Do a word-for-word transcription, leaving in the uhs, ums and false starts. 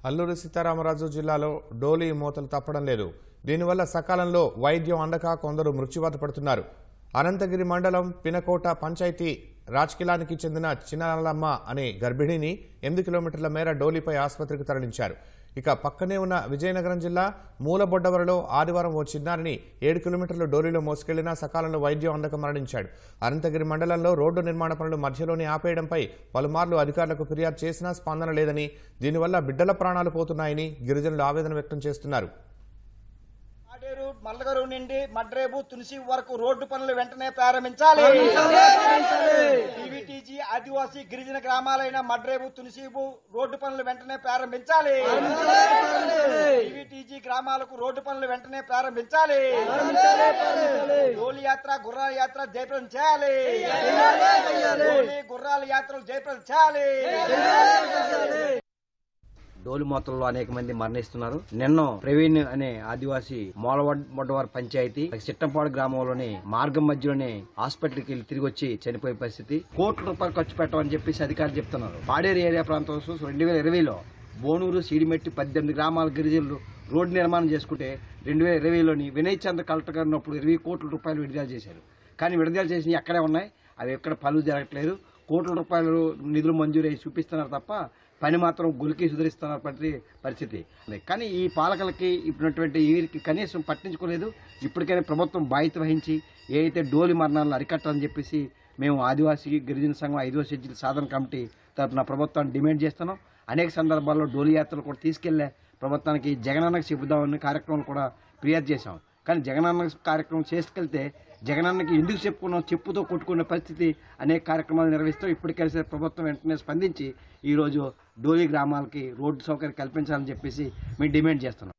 అల్లూరి సీతారామరాజు జిల్లాలో డోలీ మూతలు తప్పడం లేదు. దీనివల్ల సకాలంలో వైద్యం అందక కొందరు మృత్యువాత పడుతున్నారు. అనంతగిరి మండలం పినకోట పంచాయతీ రాజకిలానికి చెందిన చిన్నలమ్మ అనే గర్భిణిని ఎనిమిది కిలోమీటర్ల మేర డోలీపై ఆసుపత్రికి తరలించారు. ఇక పక్కనే ఉన్న విజయనగరం జిల్లా మూలబొడ్డవరలో ఆదివారం ఓ చిన్నారిని ఏడు కిలోమీటర్ల డోలీలో మోసుకెళ్లినా సకాలంలో వైద్యం అందక మరణించాడు. అనంతగిరి మండలంలో రోడ్డు నిర్మాణ పనులు మధ్యలోనే ఆపేయడంపై పలుమార్లు అధికారులకు ఫిర్యాదు చేసినా స్పందన లేదని, దీనివల్ల బిడ్డల ప్రాణాలు పోతున్నాయని గిరిజనులు ఆవేదన వ్యక్తం చేస్తున్నారు. మల్లగరు నుండి మడ్రేబు తులసి వరకు రోడ్డు పనులు వెంటనే ప్రారంభించాలి. టీవీటీజీ ఆదివాసీ గిరిజన గ్రామాలైన మడ్రేబు తులసిబు రోడ్డు పనులు వెంటనే ప్రారంభించాలి. టీవీటీజీ గ్రామాలకు రోడ్డు పనులు వెంటనే ప్రారంభించాలి. డోలి యాత్ర గుర్రాల యాత్ర జయప్రదం చేయాలి. డోలి గుర్రాల యాత్రలు జయప్రదం చేయాలి. డోలి మూతల్లో అనేక మంది మరణిస్తున్నారు. నిన్న ప్రవీణ్ అనే ఆదివాసీ మూలబొడ్డవారి పంచాయతీ సిట్టంపాడు గ్రామంలోని మార్గం మధ్యలోనే హాస్పిటల్కి వెళ్లి తిరిగి వచ్చి చనిపోయే పరిస్థితి. కోట్ల రూపాయలు ఖర్చు పెట్టమని చెప్పేసి అధికారులు చెప్తున్నారు. పాడేరు ఏరియా ప్రాంతం రెండు వేల ఇరవైలో బోనూరు సీడిమెట్టి పద్దెనిమిది గ్రామాల గిరిజనులు రోడ్డు నిర్మాణం చేసుకుంటే రెండు వేల ఇరవైలోని వినయ్ చంద్ర కలెక్టర్ గారు ఉన్నప్పుడు ఇరవై కోట్ల రూపాయలు విడుదల చేశారు. కానీ విడుదల చేసినవి ఎక్కడే ఉన్నాయి, అవి ఎక్కడ పనులు జరగట్లేదు. కోట్ల రూపాయలు నిధులు మంజూరు అయ్యి చూపిస్తున్నారు తప్ప పని మాత్రం గులికి సుధరిస్తున్న పరిస్థితి. కానీ ఈ పాలకులకి ఇప్పుడున్నటువంటి వీరికి కనీసం పట్టించుకోలేదు. ఇప్పటికైనా ప్రభుత్వం బాధ్యత వహించి ఏ అయితే డోలి మరణాలను అరికట్టాలని చెప్పేసి మేము ఆదివాసీ గిరిజన సంఘం ఐదో షెడ్యూల్ సాధన కమిటీ తరఫున ప్రభుత్వాన్ని డిమాండ్ చేస్తున్నాం. అనేక సందర్భాల్లో డోలి యాత్రలు కూడా తీసుకెళ్లే ప్రభుత్వానికి జగనన్నకు చెబుదామని కార్యక్రమాలు కూడా ఫిర్యాదు చేశాం. కానీ జగనన్న కార్యక్రమం చేసుకెళ్తే జగనన్నకి ఎందుకు చెప్పుకున్నాం చెప్పుతో కొట్టుకునే పరిస్థితి అనేక కార్యక్రమాలు నిర్వహిస్తాం. ఇప్పటికైనా ప్రభుత్వం వెంటనే స్పందించి ఈరోజు డోలి గ్రామాలకి రోడ్డు సౌకర్యం కల్పించాలని చెప్పేసి మేము డిమాండ్ చేస్తున్నాం.